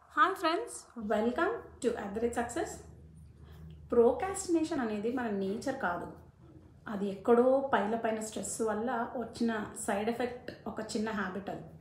Hi friends, welcome to a great success. Procrastination అనేది మన nature కాదు, అది ఎక్కడో పైన స్ట్రెస్ వల్ల వచ్చిన సైడ్ ఎఫెక్ట్, ఒక చిన్న హ్యాబిట్. అది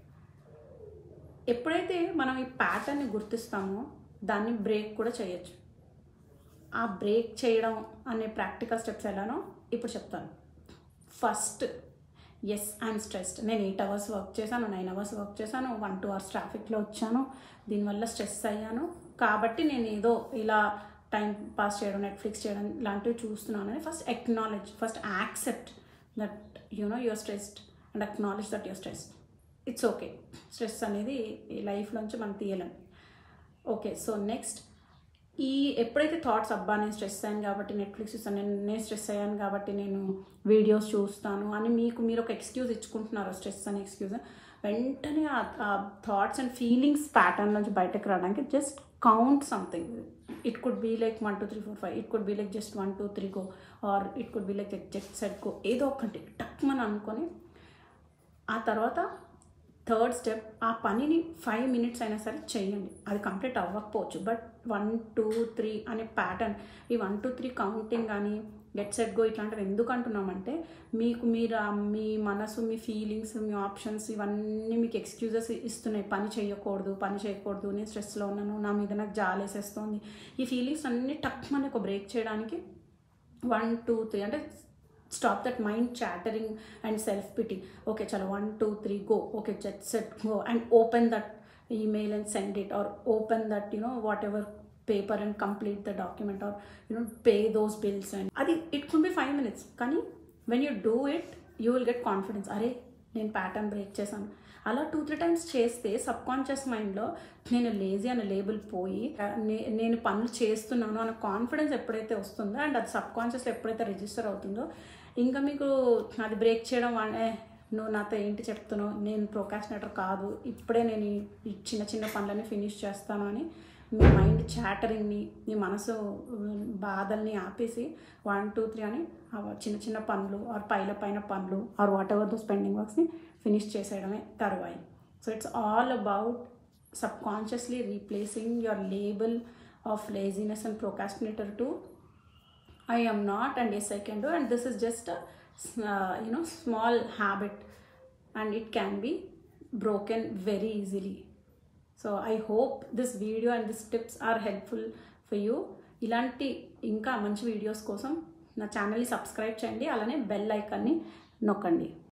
ఎప్పుడైతే మనం ఈ ప్యాటర్న్ని గుర్తిస్తామో దాన్ని బ్రేక్ కూడా చేయొచ్చు. ఆ బ్రేక్ చేయడం అనే ప్రాక్టికల్ స్టెప్స్ ఎలానో ఇప్పుడు చెప్తాను. First, yes I'm stressed. నేను 8 hours వర్క్ చేశాను, 9 hours వర్క్ చేశాను, 1-2 hours ట్రాఫిక్లో వచ్చాను, దీనివల్ల స్ట్రెస్ అయ్యాను, కాబట్టి నేను ఏదో ఇలా టైం పాస్ చేయడం, నెట్ఫ్లిక్స్ చేయడం లాంటివి చూస్తున్నాను అని first acknowledge, first accept that you're stressed and acknowledge that you're stressed. It's okay. Stress అనేది ఈ లైఫ్లోంచి మనం తీయలేం. ఓకే, సో నెక్స్ట్, ఎప్పుడైతే థాట్స్, అబ్బా నేను స్ట్రెస్ అయ్యాను కాబట్టి నెట్ఫ్లిక్స్ చూస్తాను, నేను స్ట్రెస్ అయ్యాను కాబట్టి నేను వీడియోస్ చూస్తాను అని మీరు ఒక ఎక్స్క్యూజ్ ఇచ్చుకుంటున్నారు, స్ట్రెస్ అనే ఎక్స్క్యూజ్, వెంటనే ఆ థాట్స్ అండ్ ఫీలింగ్స్ ప్యాటర్న్ నుంచి బయటకు రావడానికి just count something. It could be like 1 2 3 4 5, it could be like just 1 2 3 go, or it could be like just set go, ఏదో ఒకటి టక్ మనం అనుకొని ఆ తర్వాత థర్డ్ స్టెప్, ఆ పనిని 5 minutes అయినా సరే చేయండి. అది కంప్లీట్ అవ్వకపోవచ్చు, బట్ 1 2 3 అనే ప్యాటర్న్, ఈ 1 2 3 కౌంటింగ్ కానీ గెట్ సెట్ గో ఇట్లాంటివి ఎందుకు అంటున్నామంటే, మీరు మీ మనసు, మీ ఫీలింగ్స్, మీ ఆప్షన్స్ ఇవన్నీ మీకు ఎక్స్క్యూజెస్ ఇస్తున్నాయి. పని చేయకూడదు, నేను స్ట్రెస్లో ఉన్నాను, నా మీద నాకు జాలేసేస్తుంది. ఈ ఫీలింగ్స్ అన్నీ టక్ మనకు ఒక బ్రేక్ చేయడానికి 1 2 3 అంటే stop that mind chattering and self-pity. Okay, chalo 1 2 3 go. Okay, set go and open that email and send it, or open that whatever paper and complete the document, or pay those bills. And adi it could be 5 minutes, kani when you do it you will get confidence. Are నేను pattern break చేశాను. అలా 2-3 times చేస్తే sub conscious మైండ్లో నేను lazy అనే label పోయి నేను పనులు చేస్తున్నాను అన్న కాన్ఫిడెన్స్ ఎప్పుడైతే వస్తుందో, అండ్ అది సబ్ కాన్షియస్లో ఎప్పుడైతే రిజిస్టర్ అవుతుందో, ఇంకా మీకు అది బ్రేక్ చేయడం వల్లే, నువ్వు నాతో ఏంటి చెప్తున్నావు, నేను ప్రోకాస్టినేటర్ కాదు, ఇప్పుడే నేను ఈ చిన్న చిన్న పనులన్నీ ఫినిష్ చేస్తాను అని మీ మైండ్ చాటరింగ్ని, మీ మనసు బాధల్ని ఆపేసి 1 2 3 అని చిన్న చిన్న పనులు, ఆర్ పైన పనులు, or whatever though pending వర్క్స్ని ఫినిష్ చేసేయడమే తరువాయి. So it's all about subconsciously replacing your label of laziness and procrastinator to I am not and yes I can do, and this is just a small habit and it can be broken very easily. So I hope this video and these tips are helpful for you. ఇలాంటి ఇంకా మంచి videos కోసం నా ఛానల్ని subscribe చేయండి, అలానే bell ఐకాన్ని నొక్కండి.